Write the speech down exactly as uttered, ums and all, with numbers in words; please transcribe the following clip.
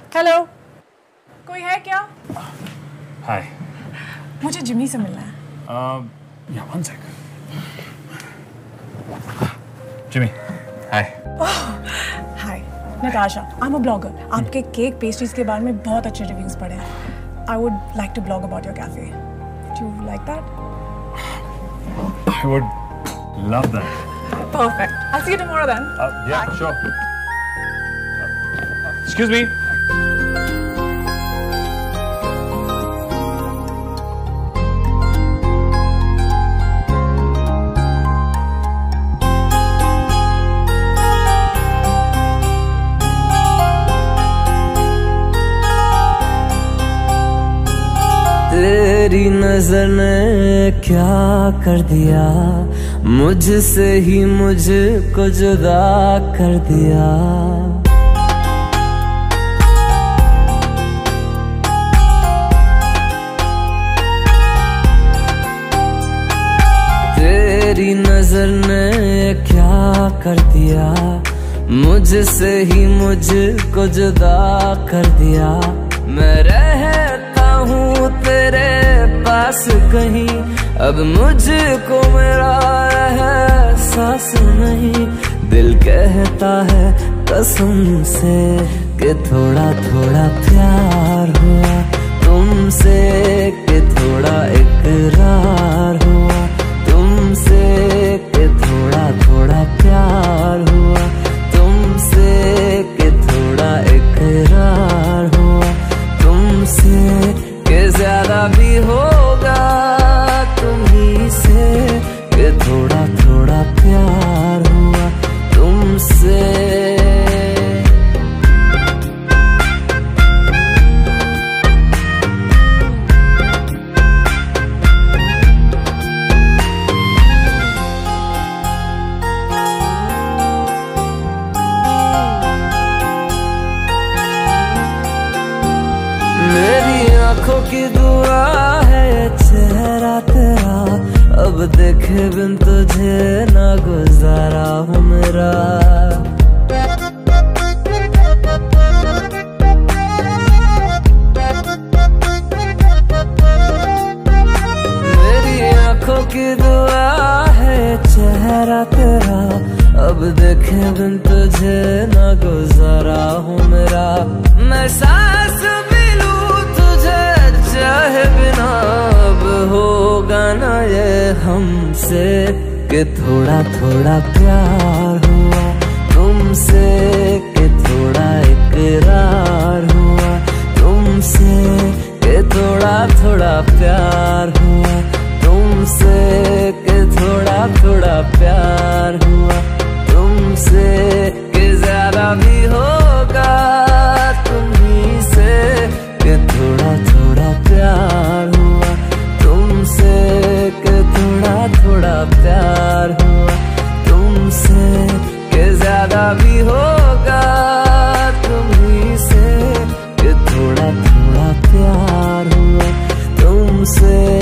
Hello, कोई है क्या? हाय, मुझे जिमी से मिलना है। uh, या one second. Jimmy, hi. Hi, Natasha, I am a blogger. आपके केक पेस्ट्रीज के बारे में बहुत अच्छे रिव्यूज पढ़े हैं। I would like to blog about your cafe. Do you like that? I would love that. Perfect. I'll see you tomorrow then. Uh, yeah, Bye. Sure. Uh, excuse me. तेरी नजर ने क्या कर दिया, मुझसे ही मुझको जुदा कर दिया। तेरी नजर ने क्या कर दिया, मुझसे ही मुझको जुदा कर दिया। मैं रहता हूँ तेरे पास कहीं, अब मुझको मेरा एहसास नहीं। दिल कहता है कसम से कि थोड़ा थोड़ा प्यार हुआ तुमसे, कि थोड़ा इकरार हुआ तुमसे, कि थोड़ा थोड़ा प्यार हुआ तुमसे, कि थोड़ा इकरार हुआ तुमसे, कि ज्यादा भी होगा तुम्ही से, कि थोड़ा थोड़ा प्यार हुआ तुमसे। मेरी आंखों की दुआ है चेहरा तेरा, अब देखे बिन तुझे ना गुजारा हूँ मेरा। मेरी आंखों की दुआ है चेहरा तेरा, अब देखे बिन तुझे ना गुजारा हूँ मेरा। मैं सांस भी लूं तुझे चाहे बिना, अब होगा ना ये हमसे, कि थोड़ा थोड़ा प्यार हुआ तुमसे, कि थोड़ा इकरार हुआ तुमसे, कि थोड़ा थोड़ा प्यार हुआ तुमसे, कि थोड़ा थोड़ा प्यार हुआ तुमसे, कि ज्यादा भी होगा तुम्ही से, कि थोड़ा थोड़ा प्यार हुआ तुमसे, कि थोड़ा थोड़ा प्यार हुआ तुमसे, कि ज्यादा भी होगा तुम्ही से, कि थोड़ा थोड़ा प्यार हुआ तुमसे।